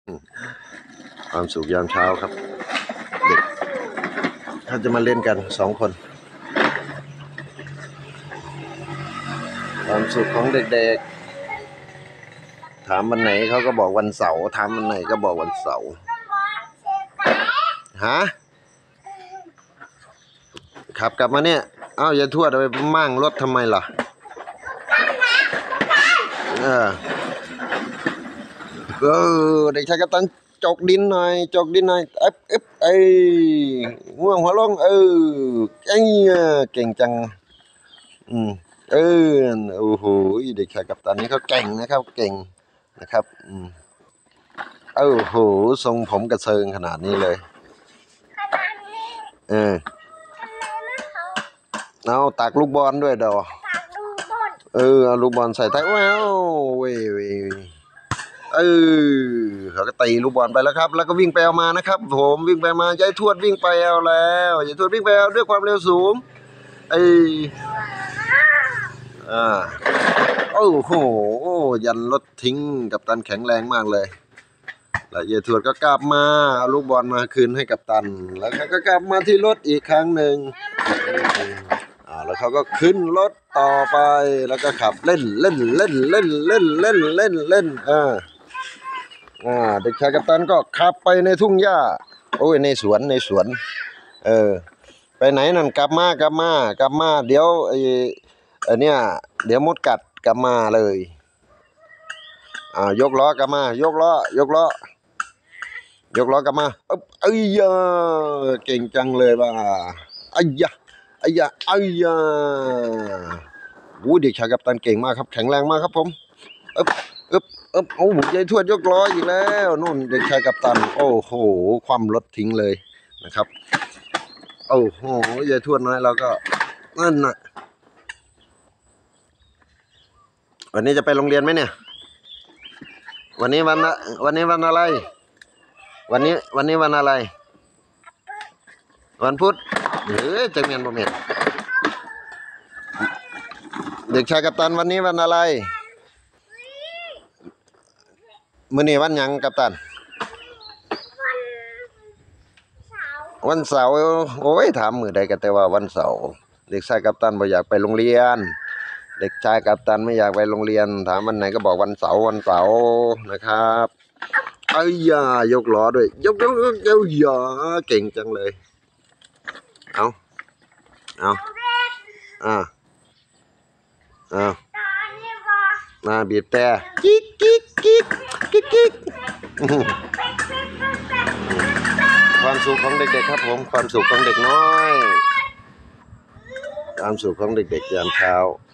ความสุขยามเช้าครับเด็กถ้าจะมาเล่นกัน2 คนความสุขของเด็กๆถามวันไหนเขาก็บอกวันเสาร์ถามวันไหนก็บอกวันเสาร์ฮะขับกลับมาเนี่ยเอ้าอย่าทวดเอาไปมั่งรถทำไมล่ะเด็กชายกัปตันจกดินหน่อยจกดินหน่อยไอ้ง่วงหัวลงไอ้เก่งจังโอ้โหเด็กชายกัปตันนี่เขาเก่งนะครับเก่งนะครับโอ้โหทรงผมกระเซิงขนาดนี้เลยเอาตักลูกบอลด้วยดอเอาลูกบอลใส่ท้ายว้าวเว้ยเขาก็ตีลูกบอลไปแล้วครับแล้วก็วิ่งไปเอามานะครับผมวิ่งไปมายายทวดวิ่งไปเอาแล้วยายทวดวิ่งไปเอาด้วยความเร็วสูงโอ้โหยันรถทิ้งกัปตันแข็งแรงมากเลยแล้วยายทวดก็กลับมาเอาลูกบอลมาคืนให้กัปตันแล้วเขาก็กลับมาที่รถอีกครั้งหนึ่งแล้วเขาก็ขึ้นรถต่อไปแล้วก็ขับเล่นเด็กชายกัปตันก็ขับไปในทุ่งหญ้าในสวนไปไหนนั่นกลับมาเดี๋ยวเดี๋ยวมดกัดกลับมาเลยยกล้อกลับมายกล้อกลับมาเก่งจังเลยว่ะเด็กชายกัปตันเก่งมากครับแข็งแรงมากครับผมยายทวดยกล้ออีกแล้วนู่นเด็กชายกัปตันโอ้โหความรถทิ้งเลยนะครับโอ้โหยายทวดน้อยเราก็นั่นน่ะวันนี้จะไปโรงเรียนไหมเนี่ยวันนี้วันอะไรวันนี้วันอะไรวันพุธจะเมียนบ่เมียนเด็กชายกัปตันวันนี้วันอะไรมื้อนี้วันหยังกัปตันวันเสาร์ถามมื้อใดก็แต่ว่าวันเสาร์เด็กชายกัปตันบ่อยากไปโรงเรียนเด็กชายกัปตันไม่อยากไปโรงเรียนถามวันไหนก็บอกวันเสาร์นะครับยกล้อด้วยยกเก่งจังเลยมาบีบแต่กิ๊กความสุขของเด็กๆครับผมความสุขของเด็กน้อยความสุขของเด็กๆยามเช้า